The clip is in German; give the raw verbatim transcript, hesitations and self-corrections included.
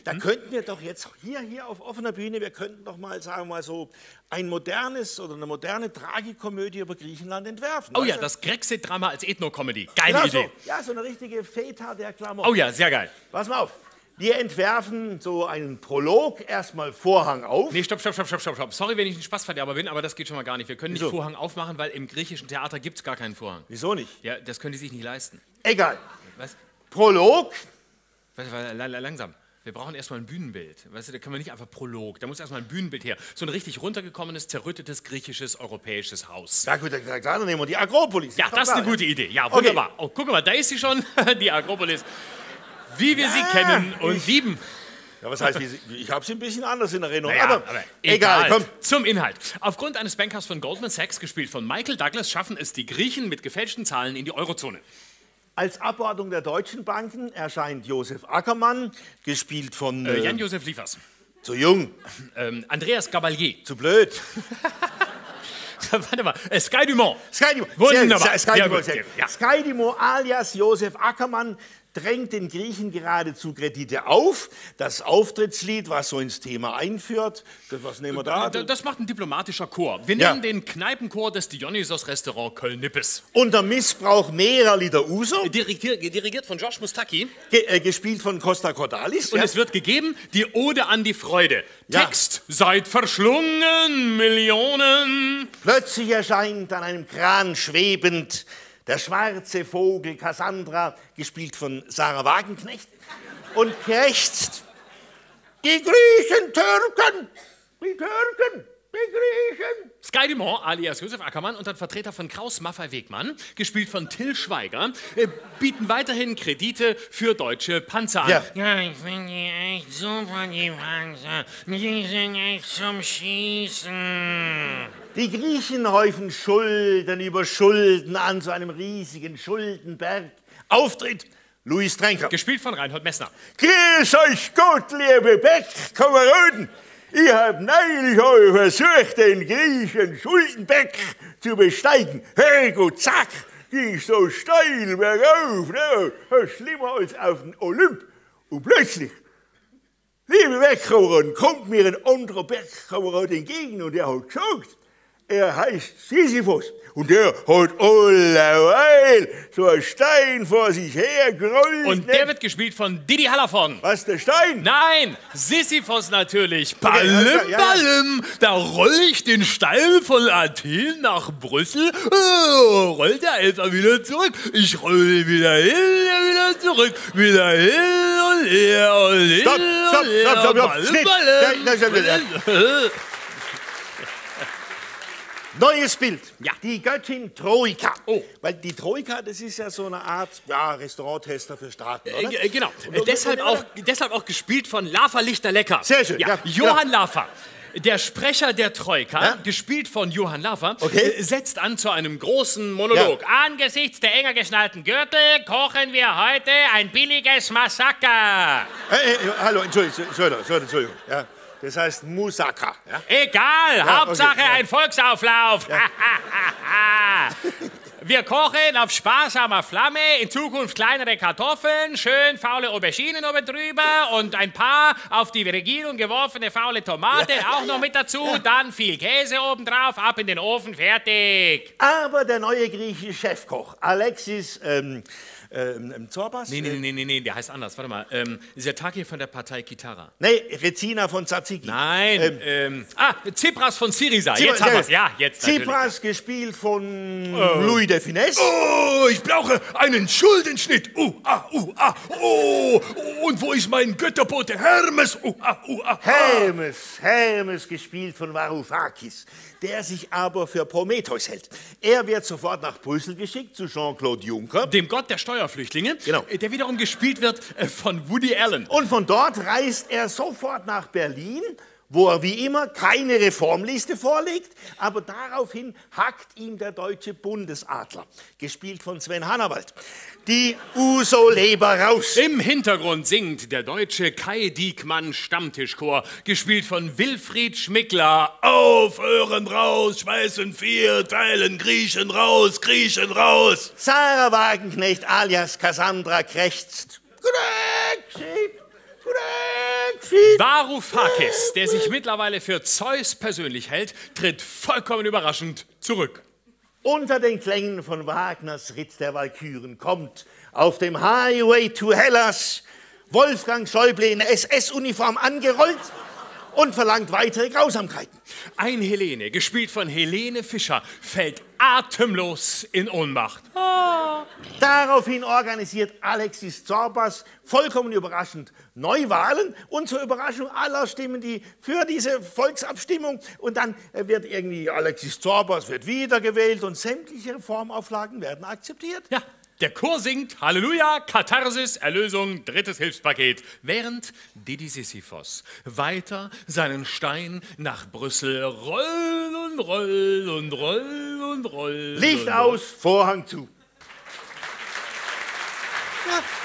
Da hm? könnten wir doch jetzt hier, hier auf offener Bühne, wir könnten doch mal, sagen wir mal so, ein modernes oder eine moderne Tragikomödie über Griechenland entwerfen. Oh ja, das Grexit-Drama als Ethno-Comedy. Geile genau Idee. So. Ja, so eine richtige Feta der Klamotten. Oh ja, sehr geil. Pass mal auf. Wir entwerfen so einen Prolog, erstmal Vorhang auf. Nee, stopp, stopp, stopp, stopp, stopp, stopp. Sorry, wenn ich ein Spaßverderber bin, aber das geht schon mal gar nicht. Wir können Wieso? nicht Vorhang aufmachen, weil im griechischen Theater gibt es gar keinen Vorhang. Wieso nicht? Ja, das können die sich nicht leisten. Egal. Was? Prolog. Was, langsam. Wir brauchen erstmal ein Bühnenbild. Weißt du, da können wir nicht einfach Prolog. Da muss erstmal ein Bühnenbild her. So ein richtig runtergekommenes, zerrüttetes, griechisches, europäisches Haus. Ja gut, dann dann nehmen wir die Akropolis. Ja, ist das ist eine klar, gute ja? Idee. Ja, wunderbar. Okay. Oh, guck mal, da ist sie schon, die Akropolis. Wie wir ja, sie kennen und ich, lieben. Ja, was heißt, ich habe sie ein bisschen anders in Erinnerung. Naja, aber, aber egal, egal, komm. Zum Inhalt. Aufgrund eines Bankers von Goldman Sachs, gespielt von Michael Douglas, schaffen es die Griechen mit gefälschten Zahlen in die Eurozone. Als Abordnung der deutschen Banken erscheint Josef Ackermann, gespielt von... Äh, Jan-Josef Liefers. Zu jung. Ähm, Andreas Gabalier. Zu blöd. Warte mal, äh, Sky Dumont. Sky Dumont. Wunderbar. Sky Ja, Dumont. gut, ja. Sky Dumont alias Josef Ackermann drängt den Griechen geradezu Kredite auf. Das Auftrittslied, was so ins Thema einführt, das, was nehmen wir da? Das macht ein diplomatischer Chor. Wir ja. nennen den Kneipenchor des Dionysos-Restaurant Köln-Nippes. Unter Missbrauch mehrerer Liter Uso. Dirigiert, dirigiert von Josh Mustaki. Ge äh, gespielt von Costa Cordalis. Und ja. es wird gegeben, die Ode an die Freude. Ja. Text, seid verschlungen, Millionen. Plötzlich erscheint an einem Kran schwebend der schwarze Vogel Cassandra, gespielt von Sarah Wagenknecht, und krächzt: Die Griechen Türken! Die Türken! Die Griechen! Sky Dumont alias Josef Ackermann und ein Vertreter von Kraus Maffei Wegmann, gespielt von Till Schweiger, äh, bieten weiterhin Kredite für deutsche Panzer an. Ja, ja ich finde die echt super, die Panzer. Die sind echt zum Schießen. Die Griechen häufen Schulden über Schulden an so einem riesigen Schuldenberg. Auftritt Louis Trenker. Gespielt von Reinhold Messner. Grüß euch Gott, liebe Bergkameraden. Ich hab neulich euch versucht, den Griechen Schuldenberg zu besteigen. Herrgott, zack, ging so steil bergauf, ne? Schlimmer als auf dem Olymp. Und plötzlich, liebe Bergkameraden, kommt mir ein anderer Bergkamerad entgegen und der hat gesagt, er heißt Sisyphos und der hat allerweil so einen Stein vor sich her gerollt. Und der wird gespielt von Didi Hallervorden. Was, der Stein? Nein, Sisyphos natürlich. Okay, Ballim, also, ja, ja. ballim, da roll ich den Stein von Athen nach Brüssel, oh, rollt der Elfer wieder zurück. Ich roll wieder hin, wieder zurück, wieder hin und her und hin. Stopp, stopp, stopp, stopp, stopp. Schnitt. Ja, ja, ja, ja. Neues Bild. Ja. Die Göttin Troika. Oh. Weil die Troika, das ist ja so eine Art ja, Restauranttester für Staaten, oder? Äh, genau. Und, Äh, und, deshalb, und, auch, deshalb auch gespielt von Lava Lichterlecker. Sehr schön, Ja. ja, Johann Laffer. Der Sprecher der Troika, Ja? gespielt von Johann Laffer, Okay. äh, setzt an zu einem großen Monolog. Ja. Angesichts der enger geschnallten Gürtel kochen wir heute ein billiges Massaker. Äh, äh, hallo, Entschuldigung, Entschuldigung, Entschuldigung, Entschuldigung. Ja, das heißt Moussaka. Ja? Egal, Ja, Hauptsache okay, ja. ein Volksauflauf. Wir kochen auf sparsamer Flamme, in Zukunft kleinere Kartoffeln, schön faule Auberginen oben drüber und ein paar auf die Regierung geworfene faule Tomate auch noch mit dazu, dann viel Käse obendrauf, ab in den Ofen, fertig. Aber der neue griechische Chefkoch, Alexis ähm, ähm, Zorbas? Nee, nee, nee, nee, nee, der heißt anders. Warte mal. Ähm, Sirtaki von der Partei Kitara. Nee, Rezina von Tzatziki. Nein. Ähm, Ähm, ah, Tsipras von Syriza. Tsipras, Jetzt haben ja. wir's. Ja, jetzt natürlich. Tsipras, gespielt von Louis de Finesse. Oh, ich brauche einen Schuldenschnitt. Uh, ah, uh, ah, oh. Und wo ist mein Götterbote Hermes? Uh, ah, uh, ah. Hermes, Hermes, gespielt von Varoufakis, der sich aber für Prometheus hält. Er wird sofort nach Brüssel geschickt, zu Jean-Claude Juncker. Dem Gott der Steuerflüchtlinge, Genau. äh, der wiederum gespielt wird äh, von Woody Allen. Und von dort reist er sofort nach Berlin, wo er wie immer keine Reformliste vorlegt, aber daraufhin hackt ihm der deutsche Bundesadler, gespielt von Sven Hannawald, die Uso-Leber raus. Im Hintergrund singt der deutsche Kai Diekmann Stammtischchor, gespielt von Wilfried Schmickler. Aufhören raus, schmeißen vier, teilen Griechen raus, Griechen raus. Sarah Wagenknecht alias Cassandra krächzt: Grexit, Unterschied? Varoufakis, der sich mittlerweile für Zeus persönlich hält, tritt vollkommen überraschend zurück. Unter den Klängen von Wagners Ritt der Walküren kommt auf dem Highway to Hellas Wolfgang Schäuble in S S-Uniform angerollt und verlangt weitere Grausamkeiten. Ein Helene, gespielt von Helene Fischer, fällt atemlos in Ohnmacht. Ah. Daraufhin organisiert Alexis Zorbas vollkommen überraschend Neuwahlen und zur Überraschung aller stimmen die für diese Volksabstimmung und dann wird irgendwie Alexis Zorbas wird wiedergewählt und sämtliche Reformauflagen werden akzeptiert. Ja. Der Chor singt Halleluja, Katharsis, Erlösung, drittes Hilfspaket, während Didi Sisyphos weiter seinen Stein nach Brüssel rollt und rollt und rollt und rollt. Licht und aus, Vorhang zu. Ja.